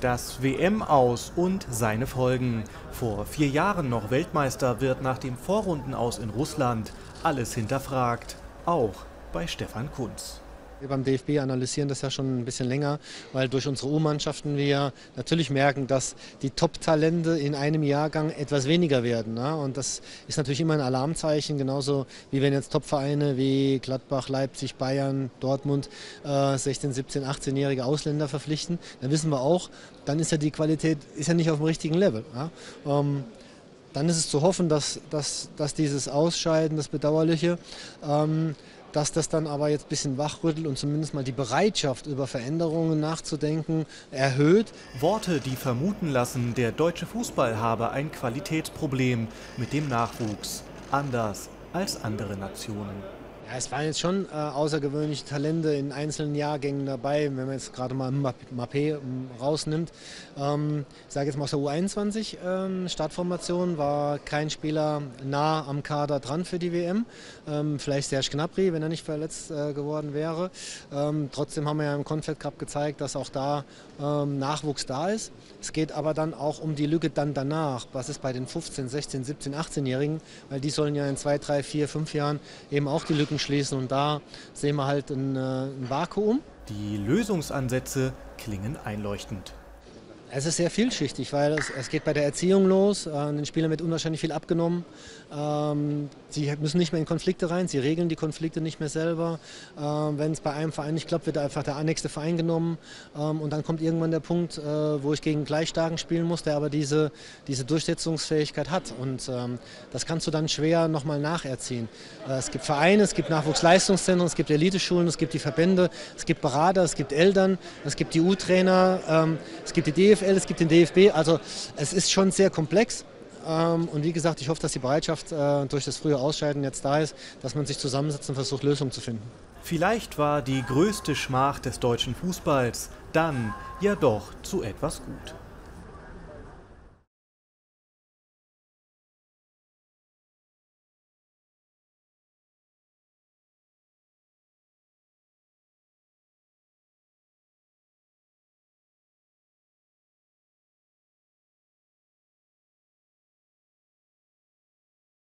Das WM-Aus und seine Folgen. Vor 4 Jahren noch Weltmeister wird nach dem Vorrundenaus in Russland alles hinterfragt, auch bei Stefan Kuntz. Wir beim DFB analysieren das ja schon ein bisschen länger, weil durch unsere U-Mannschaften wir natürlich merken, dass die Top-Talente in einem Jahrgang etwas weniger werden. Ne? Und das ist natürlich immer ein Alarmzeichen, genauso wie wenn jetzt Top-Vereine wie Gladbach, Leipzig, Bayern, Dortmund 16-, 17-, 18-jährige Ausländer verpflichten. Dann wissen wir auch, dann ist ja die Qualität ist ja nicht auf dem richtigen Level. Ja? Dann ist es zu hoffen, dass dieses Ausscheiden, das Bedauerliche, dass das dann aber jetzt ein bisschen wachrüttelt und zumindest mal die Bereitschaft, über Veränderungen nachzudenken, erhöht. Worte, die vermuten lassen, der deutsche Fußball habe ein Qualitätsproblem mit dem Nachwuchs, anders als andere Nationen. Ja, es waren jetzt schon außergewöhnliche Talente in einzelnen Jahrgängen dabei, wenn man jetzt gerade mal Mbappé rausnimmt. Ich sage jetzt mal aus der U21 Startformation war kein Spieler nah am Kader dran für die WM. Vielleicht Serge Gnabry, wenn er nicht verletzt geworden wäre. Trotzdem haben wir ja im Confed Cup gezeigt, dass auch da Nachwuchs da ist. Es geht aber dann auch um die Lücke dann danach. Was ist bei den 15, 16, 17, 18-Jährigen? Weil die sollen ja in 2, 3, 4, 5 Jahren eben auch die Lücken schließen und da sehen wir halt ein Vakuum. Die Lösungsansätze klingen einleuchtend. Es ist sehr vielschichtig, weil es geht bei der Erziehung los. Den Spielern wird unwahrscheinlich viel abgenommen. Sie müssen nicht mehr in Konflikte rein, sie regeln die Konflikte nicht mehr selber. Wenn es bei einem Verein nicht klappt, wird einfach der nächste Verein genommen. Und dann kommt irgendwann der Punkt, wo ich gegen einen Gleichstarken spielen muss, der aber diese Durchsetzungsfähigkeit hat. Und das kannst du dann schwer nochmal nacherziehen. Es gibt Vereine, es gibt Nachwuchsleistungszentren, es gibt Eliteschulen, es gibt die Verbände, es gibt Berater, es gibt Eltern, es gibt die U-Trainer, es gibt die DFL, es gibt den DFB. Also es ist schon sehr komplex. Und wie gesagt, ich hoffe, dass die Bereitschaft durch das frühe Ausscheiden jetzt da ist, dass man sich zusammensetzt und versucht, Lösungen zu finden. Vielleicht war die größte Schmach des deutschen Fußballs dann ja doch zu etwas gut.